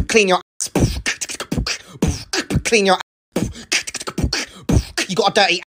clean your ass, clean your ass. You got a dirty